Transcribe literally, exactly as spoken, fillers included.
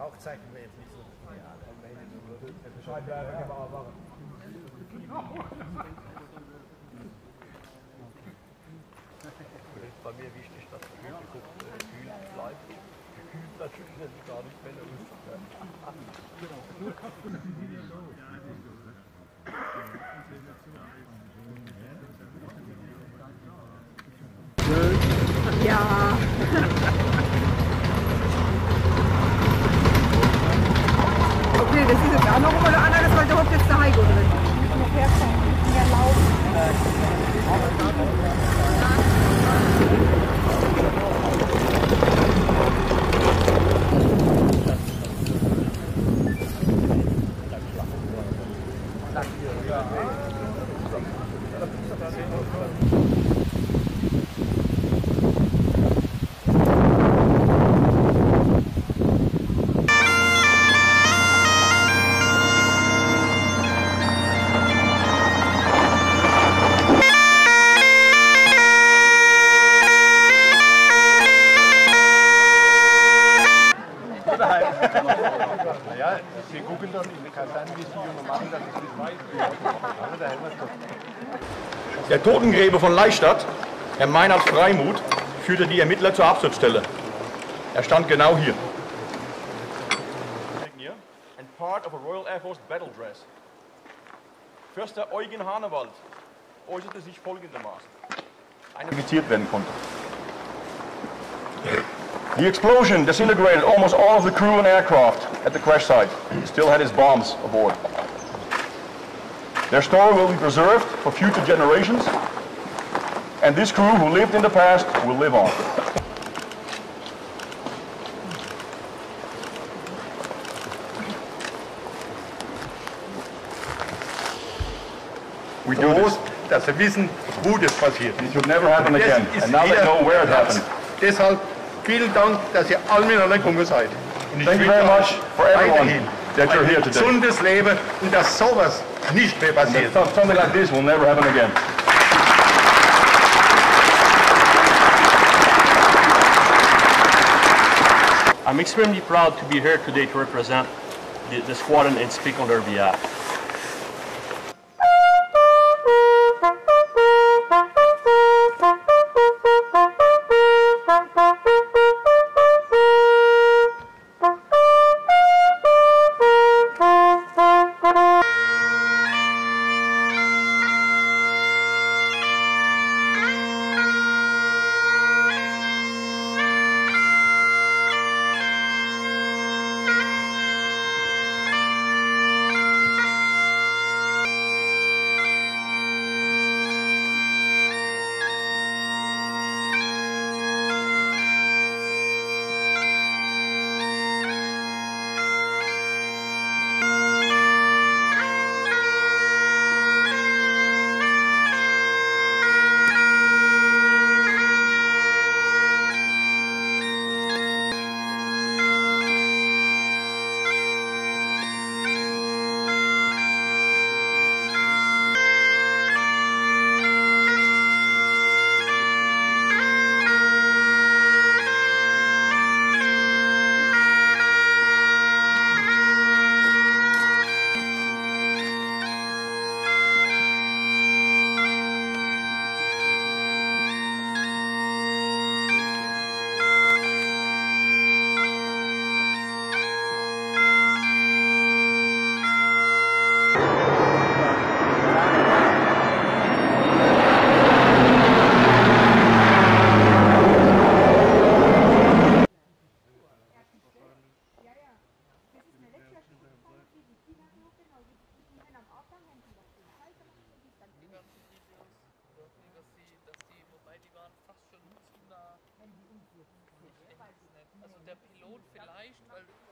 Rauchzeichen wäre jetzt nicht so. Scheinwerfer kann man auch machen. Bei mir wichtig, dass das Publikum kühl bleibt. Gekühlt natürlich nicht, gar nicht, wenn er ist. Ja. Okay, das ist jetzt auch noch mal einer, das sollte überhaupt jetzt der Heiko drin. Noch herkommen, mehr laufen. Ja, Sie gucken doch nicht, kann sein, wie Sie Junge machen, dass ich das weiß. Der Totengräber von Leistadt, Herr Meinhard Freimuth, führte die Ermittler zur Absturzstelle. Er stand genau hier. And part of a Royal Air Force battle dress. Förster Eugen Hanewald äußerte sich folgendermaßen. Eine imitiert werden konnte. The explosion disintegrated almost all of the crew and aircraft at the crash site. He still had his bombs aboard. Their story will be preserved for future generations, and this crew who lived in the past will live on. We do this. Dass Sie wissen, wo das passiert ist. It should never happen again, and now they know where it happened. Deshalb vielen Dank, dass ihr alle miteinander gekommen seid. Und ich Thank you very much for everyone that you're here ein today. gesundes Leben und dass sowas nicht mehr passiert. Something like this will never happen again. I'm extremely proud to be here today to represent the, the squadron and speak on their behalf. Also der Pilot vielleicht, weil